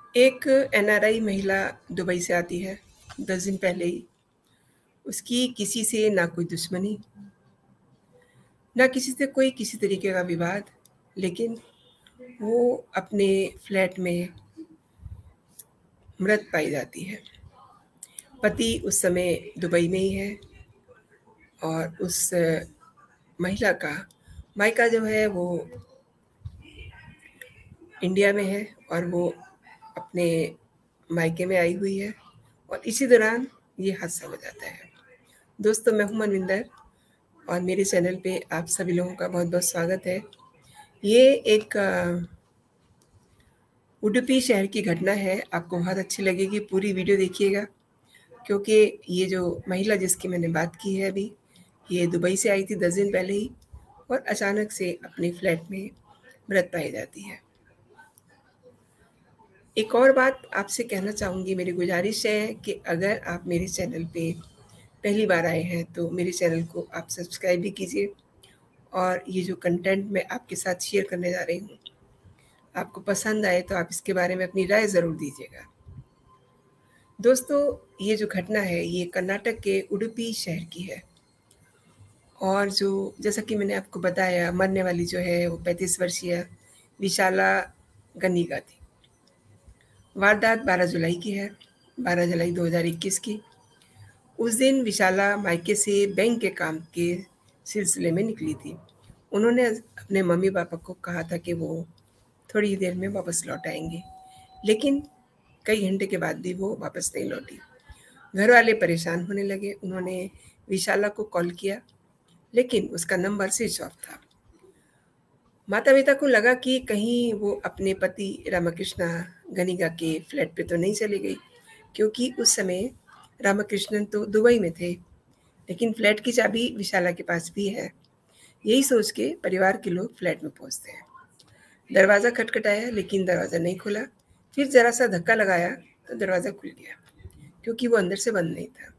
एक एनआरआई महिला दुबई से आती है 10 दिन पहले ही। उसकी किसी से ना कोई दुश्मनी, ना किसी से कोई किसी तरीके का विवाद, लेकिन वो अपने फ्लैट में मृत पाई जाती है। पति उस समय दुबई में ही है और उस महिला का मायका जो है वो इंडिया में है और वो अपने मायके में आई हुई है और इसी दौरान ये हादसा हो जाता है। दोस्तों, मैं हूं मनविंदर और मेरे चैनल पे आप सभी लोगों का बहुत-बहुत स्वागत है। ये एक उडुपी शहर की घटना है, आपको बहुत अच्छी लगेगी, पूरी वीडियो देखिएगा क्योंकि ये जो महिला जिसकी मैंने बात की है अभी, ये दुबई से आई थी 10 दिन पहले ही और अचानक से अपने फ्लैट में मृत पाई जाती है। एक और बात आपसे कहना चाहूँगी, मेरी गुजारिश है कि अगर आप मेरे चैनल पे पहली बार आए हैं तो मेरे चैनल को आप सब्सक्राइब भी कीजिए और ये जो कंटेंट मैं आपके साथ शेयर करने जा रही हूँ, आपको पसंद आए तो आप इसके बारे में अपनी राय ज़रूर दीजिएगा। दोस्तों, ये जो घटना है ये कर्नाटक के उडुपी शहर की है और जो जैसा कि मैंने आपको बताया, मरने वाली जो है वो 35 वर्षीय विशाला गनिगा थी। वारदात 12 जुलाई की है, 12 जुलाई 2021 की। उस दिन विशाला मायके से बैंक के काम के सिलसिले में निकली थी। उन्होंने अपने मम्मी-पापा को कहा था कि वो थोड़ी ही देर में वापस लौट आएँगे, लेकिन कई घंटे के बाद भी वो वापस नहीं लौटी। घरवाले परेशान होने लगे, उन्होंने विशाला को कॉल किया, लेकिन उसका नंबर स्विच ऑफ था। माता-पिता को लगा कि कहीं वो अपने पति रामकृष्णा गनिगा के फ्लैट पे तो नहीं चली गई, क्योंकि उस समय रामकृष्णन तो दुबई में थे, लेकिन फ्लैट की चाबी विशाला के पास भी है। यही सोच के परिवार के लोग फ्लैट में पहुँचते हैं। दरवाज़ा खटखटाया लेकिन दरवाज़ा नहीं खुला, फिर ज़रा-सा धक्का लगाया तो दरवाज़ा खुल गया, क्योंकि वो अंदर से बंद नहीं था।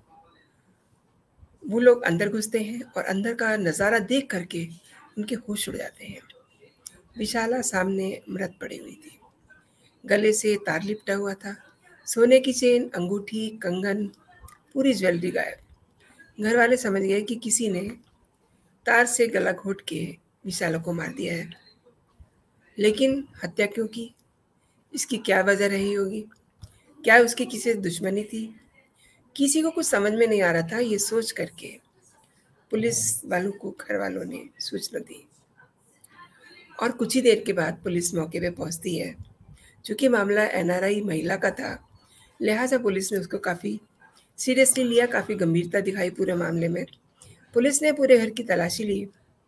वो लोग अंदर घुसते हैं और अंदर का नज़ारा देख कर के उनके होश उड़ जाते हैं। विशाला सामने मृत पड़ी हुई थी। गले से तार लिपटा हुआ था, सोने की चेन, अंगूठी, कंगन, पूरी ज्वेलरी गायब। घरवाले समझ गए कि किसी ने तार से गला घोंट के विशाला को मार दिया है। लेकिन हत्या क्यों की? इसकी क्या वजह रही होगी? क्या उसकी किसी से दुश्मनी थी? किसी को कुछ समझ में नहीं आ रहा था। ये सोच करके पुलिस वालों को घरवालों ने सूचना दी और कुछ ही देर के बाद पुलिस मौके पे पहुंचती है। चूँकि मामला एनआरआई महिला का था, लिहाज़ा पुलिस ने उसको काफ़ी सीरियसली लिया, काफ़ी गंभीरता दिखाई पूरे मामले में। पुलिस ने पूरे घर की तलाशी ली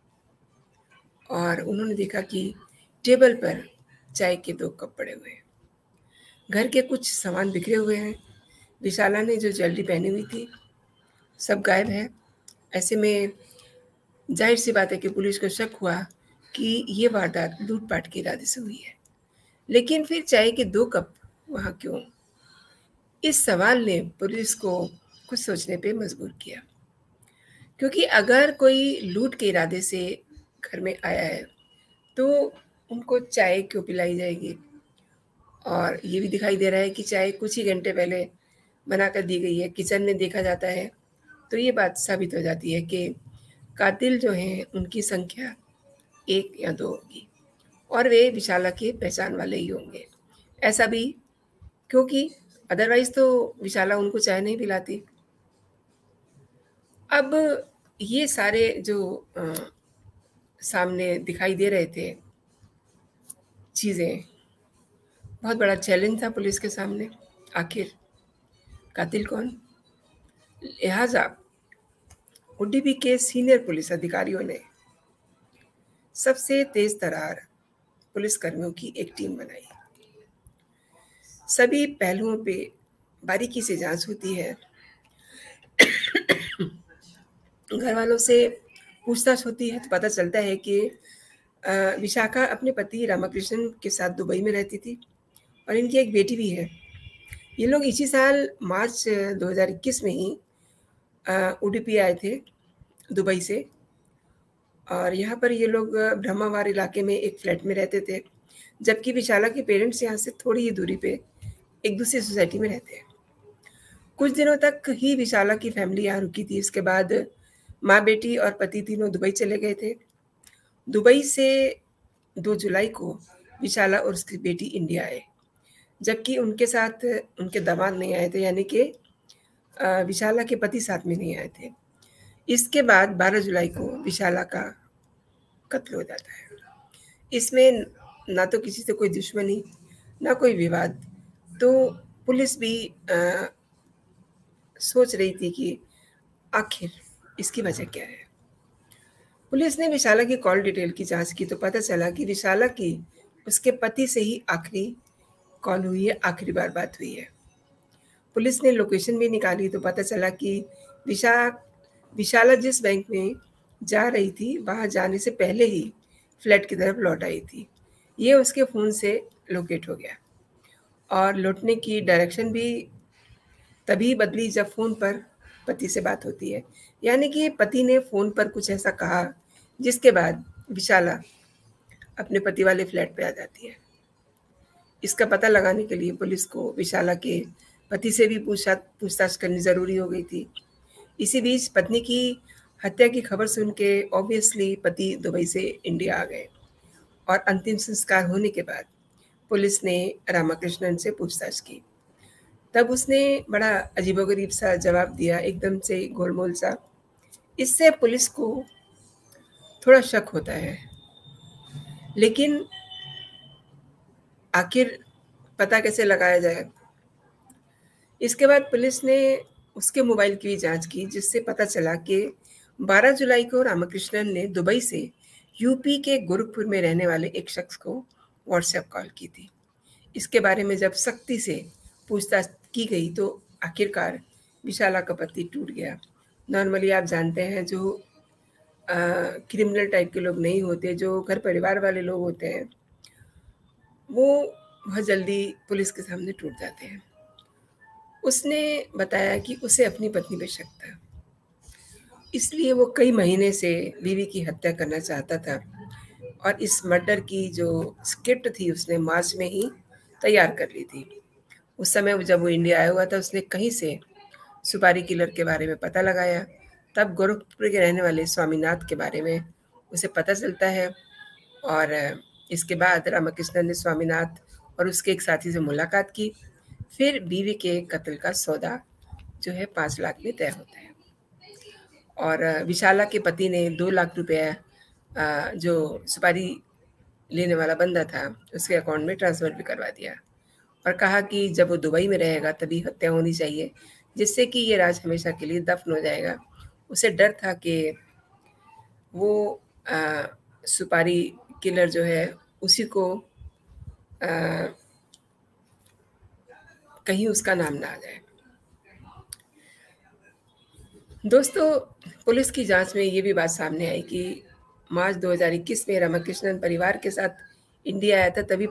और उन्होंने देखा कि टेबल पर चाय के 2 कप पड़े हुए हैं। घर के कुछ सामान बिखरे हुए हैं। विशाला ने जो ज्वेलरी पहनी हुई थी, सब गायब है। ऐसे में ज़ाहिर-सी बात है कि पुलिस को शक हुआ कि ये वारदात लूट-पाट के इरादे से हुई है। लेकिन फिर चाय के 2 कप वहाँ क्यों? इस सवाल ने पुलिस को कुछ सोचने पे मजबूर किया, क्योंकि अगर कोई लूट के इरादे से घर में आया है, तो उनको चाय क्यों पिलाई जाएगी? और ये भी दिखाई दे रहा है कि चाय कुछ ही घंटे पहले बनाकर दी गई है, किचन में देखा जाता है, तो ये बात साबित हो जाती है कि कातिल जो हैं, उनकी संख्या 1 या 2 होगी और वे विशाला के पहचान वाले ही होंगे। ऐसा भी क्योंकि अदरवाइज़ तो विशाला उनको चाय नहीं पिलाती। अब ये सारे जो सामने दिखाई दे रहे थे चीज़ें, बहुत बड़ा चैलेंज था पुलिस के सामने। आखिर कातिल कौन? लिहाज़ा उडुपी के सीनियर पुलिस अधिकारियों ने सबसे तेज़ तर्रार पुलिसकर्मियों की एक टीम बनाई। सभी पहलुओं पे बारीकी से जाँच होती है। घरवालों से पूछताछ होती है तो पता चलता है कि विशाखा अपने पति रामकृष्णन के साथ दुबई में रहती थी और इनकी एक बेटी भी है। ये लोग इसी साल मार्च 2021 में ही उडुपी आए थे दुबई से और यहाँ पर ये लोग ब्रह्मावार इलाके में एक फ्लैट में रहते थे। जबकि विशाला के पेरेंट्स यहाँ से थोड़ी ही दूरी पे एक दूसरी सोसाइटी में रहते हैं। कुछ दिनों तक ही विशाला की फैमिली यहाँ रुकी थी। इसके बाद माँ बेटी और पति तीनों दुबई चले गए थे। दुबई से 2 जुलाई को विशाला और उसकी बेटी इंडिया आए, जबकि उनके साथ उनके दामाद नहीं आए थे, यानी कि विशाला के पति साथ में नहीं आए थे। इसके बाद 12 जुलाई को विशाला का कत्ल हो जाता है। इसमें ना तो किसी से कोई दुश्मनी, ना कोई विवाद। तो पुलिस भी सोच रही थी कि आखिर इसकी वजह क्या है। पुलिस ने विशाला की कॉल डिटेल की जांच की तो पता चला कि विशाला की उसके पति से ही आखिरी कॉल हुई है, आखिरी बार बात हुई है। पुलिस ने लोकेशन भी निकाली तो पता चला कि विशाला जिस बैंक में जा रही थी, वहाँ जाने से पहले ही फ्लैट की तरफ लौट आई थी। ये उसके फ़ोन से लोकेट हो गया और लौटने की डायरेक्शन भी तभी बदली जब फ़ोन पर पति से बात होती है। यानी कि पति ने फ़ोन पर कुछ ऐसा कहा जिसके बाद विशाला अपने पति वाले फ्लैट पे आ जाती है। इसका पता लगाने के लिए पुलिस को विशाला के पति से भी पूछताछ करनी ज़रूरी हो गई थी। इसी बीच पत्नी की हत्या की खबर सुन के ऑब्वियसली पति दुबई से इंडिया आ गए और अंतिम संस्कार होने के बाद पुलिस ने रामाकृष्णन से पूछताछ की। तब उसने बड़ा अजीबोगरीब सा जवाब दिया, एकदम से गोलमोल सा। इससे पुलिस को थोड़ा शक होता है, लेकिन आखिर पता कैसे लगाया जाए। इसके बाद पुलिस ने उसके मोबाइल की भी जांच की, जिससे पता चला कि 12 जुलाई को रामाकृष्णन ने दुबई से यूपी के गोरखपुर में रहने वाले एक शख्स को व्हाट्सएप कॉल की थी। इसके बारे में जब सख्ती से पूछताछ की गई तो आखिरकार विशाला का पति टूट गया। नॉर्मली आप जानते हैं, जो क्रिमिनल टाइप के लोग नहीं होते, जो घर परिवार वाले लोग होते हैं, वो बहुत जल्दी पुलिस के सामने टूट जाते हैं। उसने बताया कि उसे अपनी पत्नी पे शक था, इसलिए वो कई महीने से बीवी की हत्या करना चाहता था और इस मर्डर की जो स्क्रिप्ट थी उसने मार्च में ही तैयार कर ली थी। उस समय जब वो इंडिया आया हुआ था, उसने कहीं से सुपारी किलर के बारे में पता लगाया। तब गोरखपुर के रहने वाले स्वामीनाथ के बारे में उसे पता चलता है और इसके बाद रामाकृष्णन ने स्वामीनाथ और उसके एक साथी से मुलाकात की। फिर बीवी के कत्ल का सौदा जो है 5 लाख में तय होता है और विशाला के पति ने 2 लाख रुपया जो सुपारी लेने वाला बंदा था उसके अकाउंट में ट्रांसफ़र भी करवा दिया और कहा कि जब वो दुबई में रहेगा तभी हत्या होनी चाहिए, जिससे कि ये राज हमेशा के लिए दफन हो जाएगा। उसे डर था कि वो सुपारी किलर जो है उसी को कहीं उसका नाम ना आ जाए। दोस्तों, पुलिस की जांच में ये भी बात सामने आई कि मार्च 2021 में रामाकृष्णन परिवार के साथ इंडिया आया था, तभी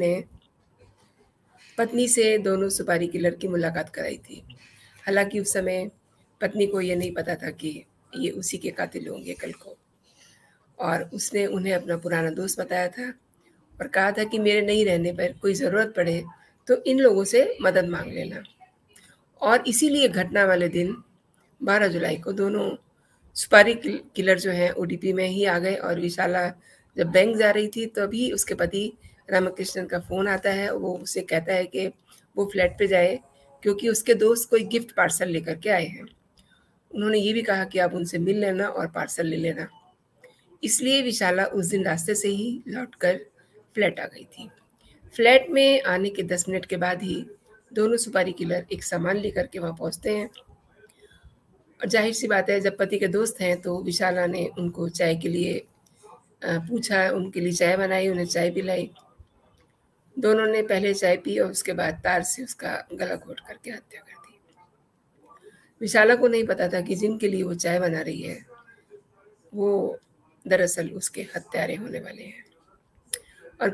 पत्नी से दोनों सुपारी किलर की मुलाकात कराई थी। हालांकि उस समय पत्नी को ये नहीं पता था कि ये उसी के कातिल होंगे कल को, और उसने उन्हें अपना पुराना दोस्त बताया था और कहा था कि मेरे नहीं रहने पर कोई ज़रूरत पड़े तो इन लोगों से मदद मांग लेना। और इसीलिए घटना वाले दिन 12 जुलाई को दोनों सुपारी किलर जो हैं ओडीपी में ही आ गए और विशाला जब बैंक जा रही थी तभी उसके पति रामाकृष्णन का फ़ोन आता है। वो उसे कहता है कि वो फ्लैट पे जाए क्योंकि उसके दोस्त कोई गिफ्ट पार्सल लेकर के आए हैं। उन्होंने ये भी कहा कि आप उनसे मिल लेना और पार्सल ले लेना। इसलिए विशाला उस दिन रास्ते से ही लौटकर फ्लैट आ गई थी। फ्लैट में आने के 10 मिनट के बाद ही दोनों सुपारी किलर एक सामान लेकर के वहाँ पहुँचते हैं और जाहिर सी बात है, जब पति के दोस्त हैं तो विशाला ने उनको चाय के लिए पूछा, उनके लिए चाय बनाई, उन्हें चाय पिलाई। दोनों ने पहले चाय पी और उसके बाद तार से उसका गला घोट करके हत्या कर दी। विशाला को नहीं पता था कि जिनके लिए वो चाय बना रही है वो दरअसल उसके हत्यारे होने वाले हैं। और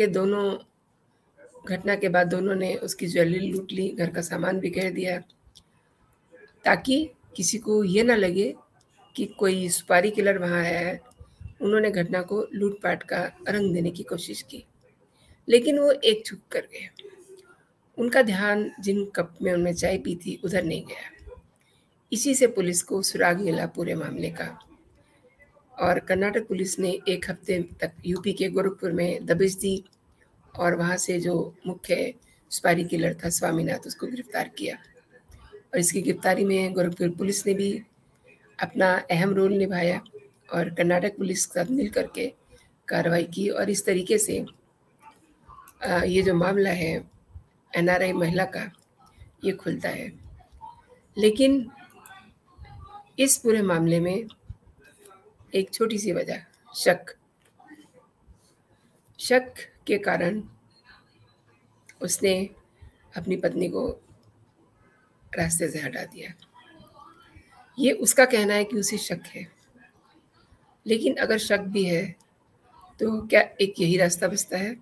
घटना के बाद दोनों ने उसकी ज्वेलरी लूट ली, घर का सामान बिखेर दिया ताकि किसी को ये ना लगे कि कोई सुपारी किलर वहाँ आया है। उन्होंने घटना को लूटपाट का रंग देने की कोशिश की। लेकिन वो एक चूक कर गए। उनका ध्यान जिन कप में उन्होंने चाय पी थी उधर नहीं गया। इसी से पुलिस को सुराग मिला पूरे मामले का और कर्नाटक पुलिस ने 1 हफ्ते तक यूपी के गोरखपुर में दबिश दी और वहाँ से जो मुख्य सुपारी किलर था स्वामीनाथ, उसको गिरफ्तार किया। और इसकी गिरफ्तारी में गोरखपुर पुलिस ने भी अपना अहम रोल निभाया और कर्नाटक पुलिस के साथ मिल कर के कार्रवाई की और इस तरीके से ये जो मामला है एनआरआई महिला का, ये खुलता है। लेकिन इस पूरे मामले में एक छोटी-सी वजह, शक के कारण उसने अपनी पत्नी को रास्ते से हटा दिया। ये उसका कहना है कि उसे शक है। लेकिन अगर शक भी है, तो क्या एक यही रास्ता बचता है?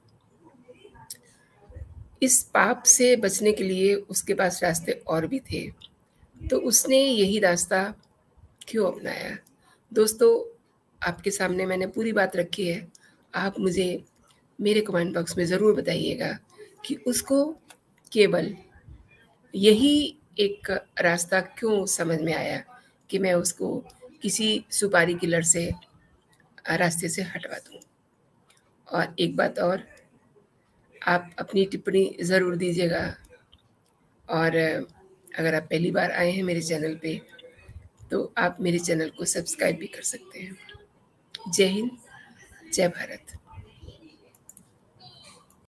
इस पाप से बचने के लिए उसके पास रास्ते और भी थे, तो उसने यही रास्ता क्यों अपनाया? दोस्तों, आपके सामने मैंने पूरी बात रखी है। आप मुझे मेरे कमेंट बॉक्स में ज़रूर बताइएगा कि उसको केवल यही एक रास्ता क्यों समझ में आया कि मैं उसको किसी सुपारी किलर से रास्ते से हटवा दूँ। और एक बात और, आप अपनी टिप्पणी ज़रूर दीजिएगा और अगर आप पहली बार आए हैं मेरे चैनल पे, तो आप मेरे चैनल को सब्सक्राइब भी कर सकते हैं। जय हिंद, जय भारत।